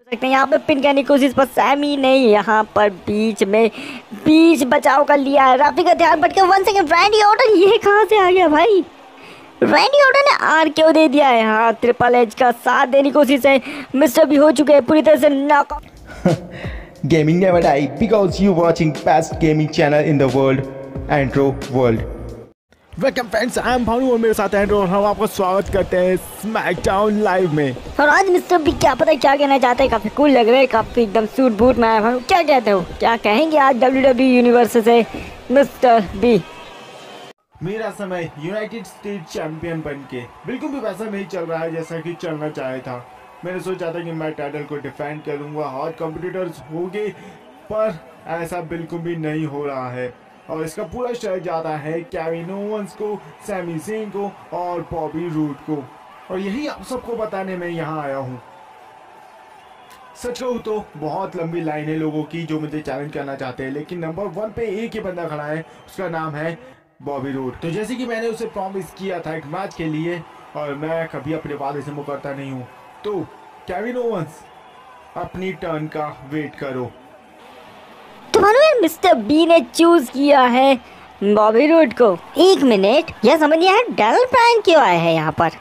सकते हैं यहाँ पे पिन करने की कोशिश, पर सैमी ने यहाँ पर बीच बचाव कर लिया है। राफी का ध्यान भटके 1 सेकंड। रैंडी ऑर्टन ये कहाँ से आ गया भाई? रैंडी ऑर्टन ने आर क्यों दे दिया है? हाँ, ट्रिपल एच का साथ देने की कोशिश है। मिस्टर बी हो चुके हैं पूरी तरह से knockout. Gaming never die because you watching best gaming channel in the world, Andro World. Welcome friends, I am Bhanu और मेरे साथ एंड्रो और हम आपका स्वागत करते हैं स्मैकडाउन लाइव में। और आज मिस्टर बी क्या पता क्या कहना चाहते हैं। काफी कूल लग रहे हैं, काफी एकदम सूट बूट में आया भानु। क्या कहते हो, क्या कहेंगे आज WWE यूनिवर्स से मिस्टर बी? मेरा समय यूनाइटेड स्टेट चैंपियन बन के बिल्कुल भी वैसा नहीं चल रहा है जैसा कि चलना चाहे था। मैंने सोचा था कि मैं टाइटल को डिफेंड करूंगा, हार्ड कॉम्पिटिटर्स होंगे, पर ऐसा बिल्कुल भी नहीं हो रहा है। और इसका पूरा श्रेय जाता है केविन ओवेंस को, सैमी ज़ेन को और बॉबी रूड को। और यही आप सबको बताने में यहाँ आया हूँ। सच कहूँ तो बहुत लंबी लाइन है लोगों की जो मुझे चैलेंज करना चाहते हैं, लेकिन नंबर 1 पे एक ही बंदा खड़ा है, उसका नाम है बॉबी रूड। तो जैसे कि मैंने उसे प्रॉमिस किया था एक मैच के लिए, और मैं कभी अपने वादे से मुकरता नहीं हूँ, तो केविन ओवेंस अपनी टर्न का वेट करो। तो भानु मिस्टर बी ने चूज किया है बॉबी रूड को। 1 मिनट, यह समझिए है डैनियल ब्रायन क्यों आए हैं यहाँ पर?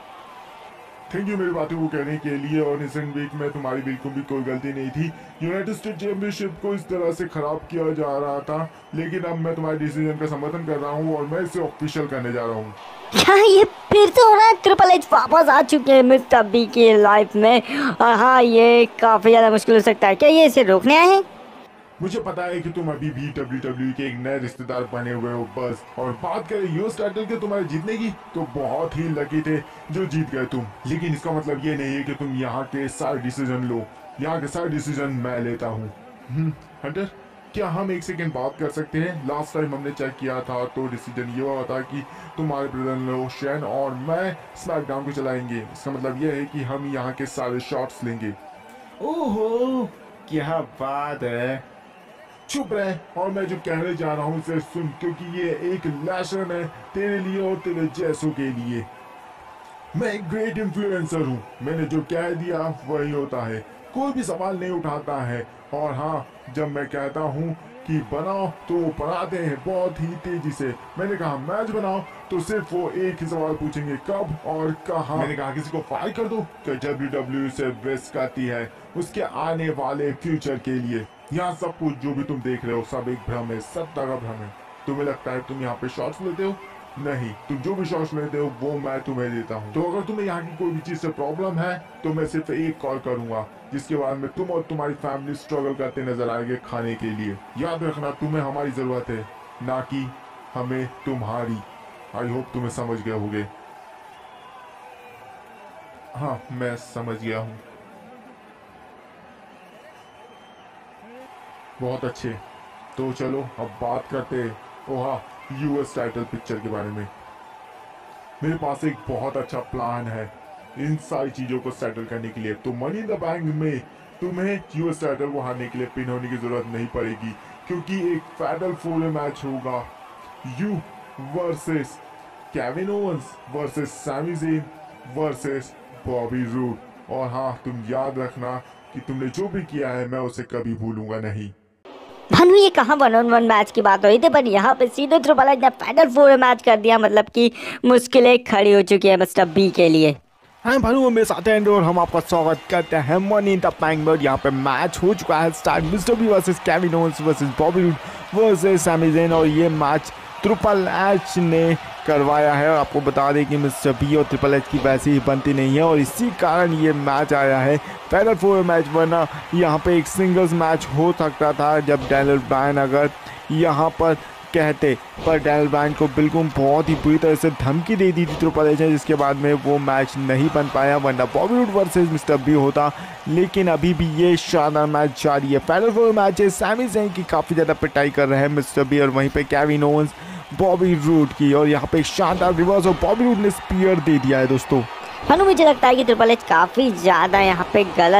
थैंक यू मेरी बातों को कहने के लिए। और रिसेंट वीक में तुम्हारी बिल्कुल भी कोई गलती नहीं थी। यूनाइटेड स्टेट चैंपियनशिप को इस तरह से खराब किया जा रहा था, लेकिन अब मैं तुम्हारे डिसीजन का समर्थन कर रहा हूँ और मैं इसे ऑफिशियल करने जा रहा हूँ। क्या ये फिर से हो रहा है? ट्रिपल एच वापस आ चुके हैं मिस्टर बी की लाइफ में। और हाँ, ये काफी ज्यादा मुश्किल हो सकता है। क्या ये इसे रोकने आए हैं? मुझे पता है कि तुम अभी भी WWE के एक नए रिश्तेदार बने हुए हो बस। और बात करें यूएस टाइटल के तुम्हारे जीतने की, तो बहुत ही लकी थे जो जीत गए तुम। लेकिन इसका मतलब ये नहीं है कि तुम यहाँ के सारे डिसीजन लो। यहाँ के सारे डिसीजन मैं लेता हूँ। हंटर, क्या हम 1 सेकेंड बात कर सकते हैं? लास्ट टाइम हमने चेक किया था तो डिसीजन ये हुआ था कि तुम्हारे ब्रदर लो शेन और मैं स्मैकडाउन को चलाएंगे। इसका मतलब ये है कि हम यहाँ के सारे शॉट्स लेंगे। ओहो, क्या बात है। चुप रहे और मैं जो कहने जा रहा हूँ उसे सुन, क्योंकि ये एक लेसन है तेरे लिए और तेरे जैसों के लिए। मैं एक ग्रेट इन्फ्लुएंसर हूँ। मैंने जो कह दिया वही होता है, कोई भी सवाल नहीं उठाता है। और हाँ, जब मैं कहता हूँ कि बनाओ तो वो बनाते हैं बहुत ही तेजी से। मैंने कहा मैच बनाओ तो सिर्फ वो एक ही सवाल पूछेंगे, कब और कहाँ। मैंने कहा किसी को फायर कर दो तो WWE से बेस्ट करती है उसके आने वाले फ्यूचर के लिए। यहाँ सब कुछ जो भी तुम देख रहे हो सब एक भ्रम है, सब का भ्रम है। तुम्हें लगता है तुम यहाँ पे शॉट्स लेते हो? नहीं, तुम जो भी शॉट्स लेते हो वो मैं तुम्हें देता हूँ। तो अगर तुम्हें यहाँ की कोई भी चीज से प्रॉब्लम है तो मैं सिर्फ एक कॉल करूंगा, जिसके बाद में तुम और तुम्हारी फैमिली स्ट्रगल करते नजर आएंगे खाने के लिए। याद रखना, तुम्हें हमारी जरूरत है, ना कि हमें तुम्हारी। आई होप तुम्हें समझ गए होगे। हाँ, मैं समझ गया हूँ। बहुत अच्छे, तो चलो अब बात करते हैं ओहा यूएस टाइटल पिक्चर के बारे में। मेरे पास एक बहुत अच्छा प्लान है इन सारी चीजों को सेटल करने के लिए। तो मनी इन द बैंक में तुम्हें यूएस टाइटल को हारने के लिए पिन होने की जरूरत नहीं पड़ेगी, क्योंकि एक फैटल 4 मैच होगा। You versus Kevin Owens versus Sami Zayn versus Bobby Roode. और हाँ, तुम याद रखना कि तुमने जो भी किया है मैं उसे कभी भूलूंगा नहीं। भानु, ये कहाँ 1-on-1 मैच की बात हो रही थी, पर यहाँ पे सीधे ट्रिपल एच ने फाइनल 4 मैच कर दिया। मतलब कि मुश्किलें खड़ी हो चुकी है मिस्टर बी के लिए। हाँ भानु, मेरे साथ हैं और हम आपका स्वागत करते हैं मनी इन द बैंक में। यहाँ पे मैच हो चुका है start. Mister B versus Kevin Owens versus Bobby Roode versus Sami Zayn. और ये मैच ट्रिपल एच ने करवाया है। और आपको बता दें कि मिस्टर बी और ट्रिपल एच की वैसी ही बनती नहीं है, और इसी कारण ये मैच आया है फाइनल 4 मैच। वरना यहाँ पे एक सिंगल्स मैच हो सकता था जब डैनियल ब्रायन अगर यहाँ पर कहते, पर डैनियल ब्रायन को बिल्कुल बहुत ही बुरी तरह से धमकी दे दी थी ट्रिपल एच ने, जिसके बाद में वो मैच नहीं बन पाया। वरना Bobby Roode versus mister B होता। लेकिन अभी भी ये शानदार मैच जारी है। फाइनल 4 मैच है। सैमी ज़ेन की काफ़ी ज़्यादा पिटाई कर रहे हैं मिस्टर बी, और वहीं पर केविन ओवेंस बॉबी रूड की। और यहाँ पे एक शानदार रिवर्स और बॉबी रूड ने स्पीयर दे दिया है दोस्तों। भानु, मुझे लगता है कि ट्रिपल एच काफी ज्यादा यहाँ पे गलत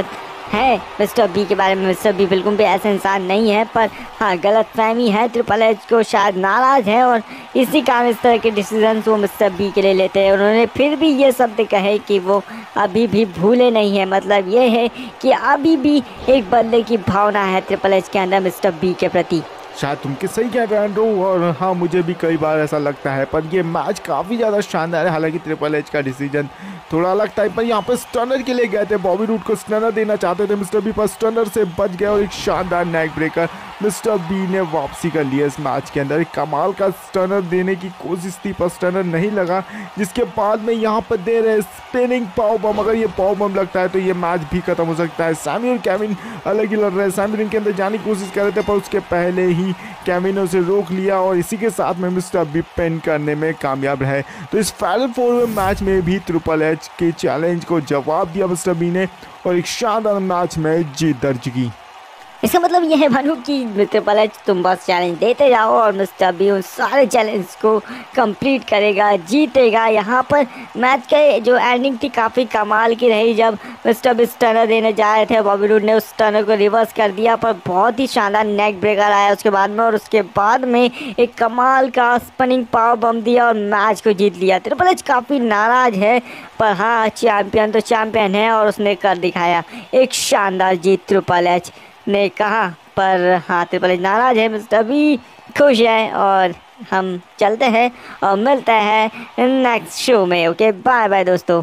है मिस्टर बी के बारे में। मिस्टर बी बिल्कुल भी ऐसा इंसान नहीं है, पर हाँ गलतफहमी है। ट्रिपल एच को शायद नाराज़ है और इसी कारण इस तरह के डिसीजंस वो मिस्टर बी के लिए लेते हैं। उन्होंने फिर भी ये शब्द कहे कि वो अभी भी भूले नहीं है, मतलब ये है कि अभी भी एक बदले की भावना है ट्रिपल एच के अंदर मिस्टर बी के प्रति। शायद तुम सही कह रहे हो एंड्रू, और हाँ मुझे भी कई बार ऐसा लगता है। पर ये मैच काफ़ी ज़्यादा शानदार है। हालांकि ट्रिपल एच का डिसीजन थोड़ा अलग था, पर यहाँ पर स्टनर के लिए गए थे। बॉबी रूड को स्टनर देना चाहते थे मिस्टर बी, पर स्टनर से बच गए और एक शानदार नेक ब्रेकर मिस्टर बी ने वापसी कर लिया इस मैच के अंदर। एक कमाल का स्टनर देने की कोशिश थी, पर स्टनर नहीं लगा, जिसके बाद में यहाँ पर दे रहे स्पिनिंग पाव बम। अगर ये पाव बम लगता है तो ये मैच भी खत्म हो सकता है। सैमी और केविन अलग ही लड़ रहे हैं। सैमी रिंग के अंदर जाने की कोशिश कर रहे थे, पर उसके पहले ही केविन उसे रोक लिया और इसी के साथ में मिस्टर बी पिन करने में कामयाब रहे। तो इस फाइनल 4 मैच में भी ट्रिपल एच के चैलेंज को जवाब दिया मिस्टर बी ने और एक शानदार मैच में जीत दर्ज की। इसका मतलब यह है भानु कि ट्रिपल एच तुम बस चैलेंज देते जाओ और मिस्टर बी उन सारे चैलेंज को कंप्लीट करेगा, जीतेगा। यहाँ पर मैच के जो एंडिंग थी काफ़ी कमाल की रही। जब मिस्टर बी स्टनर देने जा रहे थे, बॉबी रूड ने उस स्टनर को रिवर्स कर दिया, पर बहुत ही शानदार नेक ब्रेकर आया उसके बाद में, और उसके बाद में एक कमाल का स्पिनिंग पावर बम दिया और मैच को जीत लिया। ट्रिपल एच काफ़ी नाराज़ है, पर हाँ चैम्पियन तो चैम्पियन है और उसने कर दिखाया। एक शानदार जीत ट्रिपल एच ने कहा, पर हाँ ट्रिपल एच नाराज है, मिस्टर बी खुश है। और हम चलते हैं और मिलते हैं नेक्स्ट शो में। ओके बाय बाय दोस्तों।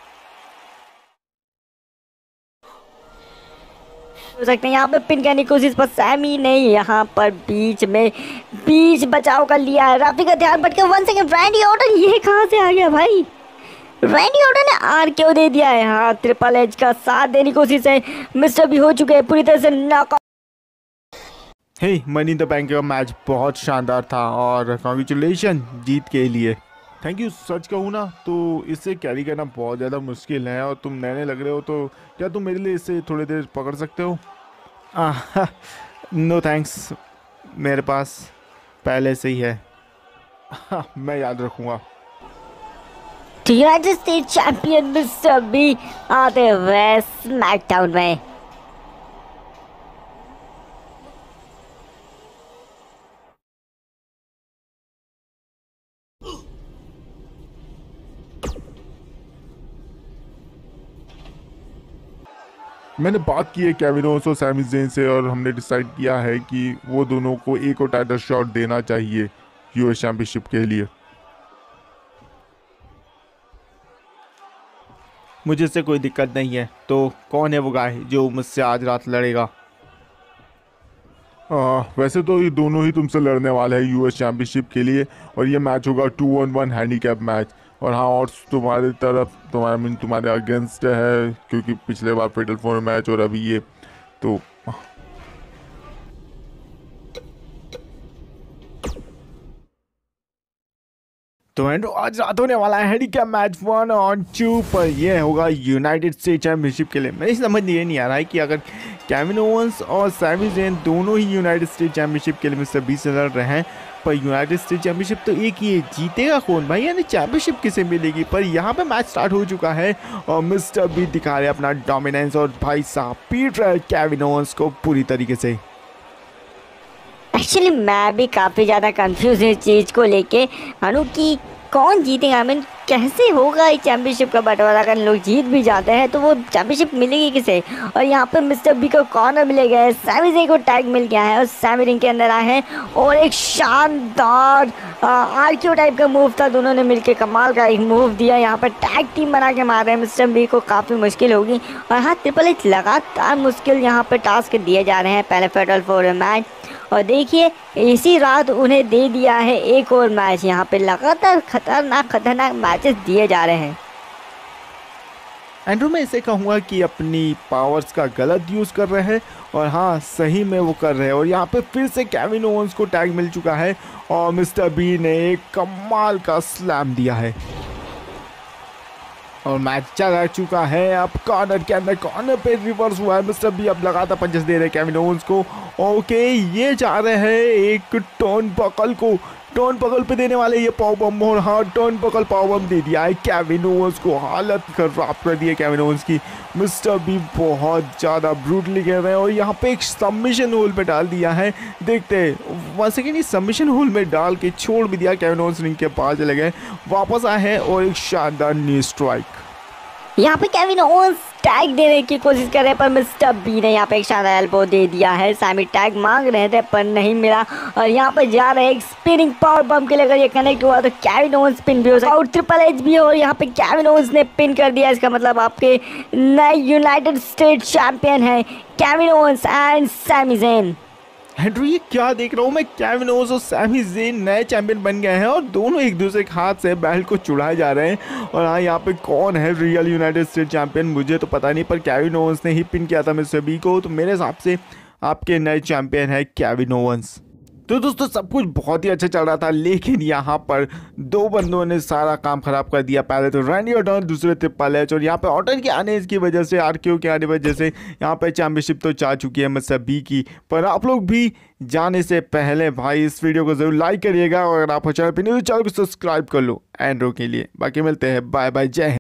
हो सकते हैं यहाँ पे पिन करने की कोशिश, पर सैमी ने यहाँ पर बीच बचाव कर लिया है। राफी का ध्यान भटके 1 सेकंड। रैंडी ऑर्टन ये कहाँ से आ गया भाई? रैंडी ऑर्टन ने आर क्यों दे दिया है? हाँ ट्रिपल एच का साथ देने की कोशिश है। मिस्टर बी हो चुके हैं पूरी तरह से knockout. Hey money in the bank का मैच बहुत शानदार था और कांग्रेचुलेशन जीत के लिए। Thank you. सच कहूँ ना तो इसे कैरी करना बहुत ज़्यादा मुश्किल है और तुम नए लग रहे हो, तो क्या तुम मेरे लिए इसे थोड़ी देर पकड़ सकते हो? नो थैंक्स, मेरे पास पहले से ही है। मैं याद रखूँगा। United State champion mister B आते हुए स्मैकडाउन में। मैंने बात की है केविन ओवेंस और सैमी ज़ेन से और हमने डिसाइड किया है कि वो दोनों को एक और टाइटल शॉट देना चाहिए यूएस चैंपियनशिप के लिए। मुझे इससे कोई दिक्कत नहीं है। तो कौन है वो गाय जो मुझसे आज रात लड़ेगा? वैसे तो ये दोनों ही तुमसे लड़ने वाले हैं यूएस चैंपियनशिप के लिए और ये मैच होगा 2-on-1 हैंडीकैप मैच। और हाँ, और तुम्हारी तरफ तुम्हारे अगेंस्ट है क्योंकि पिछले बार फेटल 4 मैच और अभी ये तो एंड्रो आज रात होने वाला है हैंडीकैप मैच 1-on-2 पर। यह होगा यूनाइटेड स्टेट चैंपियनशिप के लिए। मेरी समझ ये नहीं आ रहा है कि अगर केविन ओवेंस और सैमी ज़ेन दोनों ही यूनाइटेड स्टेट चैंपियनशिप के लिए मिस्टर बी से लड़ रहे हैं, पर यूनाइटेड स्टेट चैंपियनशिप तो एक ही है, जीतेगा कौन भाई? यानी चैंपियनशिप किसे मिलेगी? पर यहाँ पे मैच स्टार्ट हो चुका है और मिस्टर बी दिखा रहे अपना डोमिनेंस और भाई साहब पीट रहे केविन ओवेंस को पूरी तरीके से। एक्चुअली मैं भी काफ़ी ज़्यादा कंफ्यूज हूँ इस चीज़ को लेके अनु कि कौन जीतेगा। आई मीन कैसे होगा इस चैंपियनशिप का बंटवारा? अगर लोग जीत भी जाते हैं तो वो चैंपियनशिप मिलेगी किसे? और यहाँ पे मिस्टर बी को कॉर्नर मिले गए, सैमी ज़ेन को टैग मिल गया है और सैमी रिंग के अंदर आए हैं और एक शानदार आरक्यू टाइप का मूव था। दोनों ने मिलकर कमाल का एक मूव दिया। यहाँ पर टैग टीम बना के मार रहे हैं। मिस्टर बी को काफ़ी मुश्किल होगी और हाँ ट्रिपल एच लगातार मुश्किल यहाँ पर टास्क दिए जा रहे हैं। पहले फेटल 4 मैच और देखिए इसी रात उन्हें दे दिया है एक और मैच। यहाँ पे लगातार खतरनाक मैचेस दिए जा रहे हैं। एंड्रू मैं इसे कहूँगा कि अपनी पावर्स का गलत यूज़ कर रहे हैं और हाँ सही में वो कर रहे हैं। और यहाँ पे फिर से केविन ओवेंस को टैग मिल चुका है और मिस्टर बी ने एक कमाल का स्लैम दिया है और मैच चल चुका है। अब कॉर्नर के अंदर कॉर्नर पे रिवर्स हुआ है। मिस्टर बी अब लगातार पंचेस दे रहे हैं केविन ओवेंस को। ओके ये जा रहे हैं एक टर्न बकल को टर्न पकल पे देने वाले ये पावर बम, और हाँ टर्न पकल पावर बम दे दिया है केविन ओवेंस को, हालत खराब कर दी है केविन ओवेंस की। मिस्टर बी बहुत ज़्यादा ब्रूटली खेल रहे हैं और यहाँ पे एक सबमिशन होल पे डाल दिया है। देखते हैं वन सेकेंड, ये सबमिशन होल में डाल के छोड़ भी दिया। केविन ओवेंस रिंग के पास चले गए, वापस आए हैं और एक शानदार नी स्ट्राइक। यहाँ पे केविन ओवेंस टैग देने की कोशिश कर रहे हैं पर मिस्टर बी ने यहाँ पे एक शानदार एल्बो दे दिया है। सैमी टैग मांग रहे थे पर नहीं मिला और यहाँ पे जा रहे हैं एक स्पिनिंग पावर बम के लिए। अगर ये कनेक्ट हुआ तो केविन ओवेंस पिन भी हो सकता है और ट्रिपल एच भी हो, और यहाँ पे केविन ओवेंस ने पिन कर दिया। इसका मतलब आपके नए यूनाइटेड स्टेट्स चैंपियन है Kevin Owens and Sami Zayn. Andrew ये क्या देख रहा हूँ मैं, केविन ओवेंस और सैमी ज़ेन नए चैंपियन बन गए हैं और दोनों एक दूसरे के हाथ से बेल्ट को चुड़ाए जा रहे हैं। और हाँ यहाँ पे कौन है रियल यूनाइटेड स्टेट चैंपियन मुझे तो पता नहीं, पर केविन ओवेंस ने ही पिन किया था मिस्टर बी को, तो मेरे हिसाब से आपके नए चैंपियन है केविन ओवेंस। तो दोस्तों सब कुछ बहुत ही अच्छा चल रहा था, लेकिन यहाँ पर दो बंदों ने सारा काम खराब कर दिया। पहले तो रैंडी ऑर्टन, दूसरे ट्रिपल एच, और यहाँ पे ऑर्टन के आने की वजह से, आरकेओ के आने की वजह से यहाँ पे चैंपियनशिप तो जा चुकी है मिस्टर बी की। पर आप लोग भी जाने से पहले भाई इस वीडियो को जरूर लाइक करिएगा और अगर आप चैनल पर न्यू तो चैनल को सब्सक्राइब कर लो एंड्रो के लिए। बाकी मिलते हैं, बाय बाय, जय हिंद।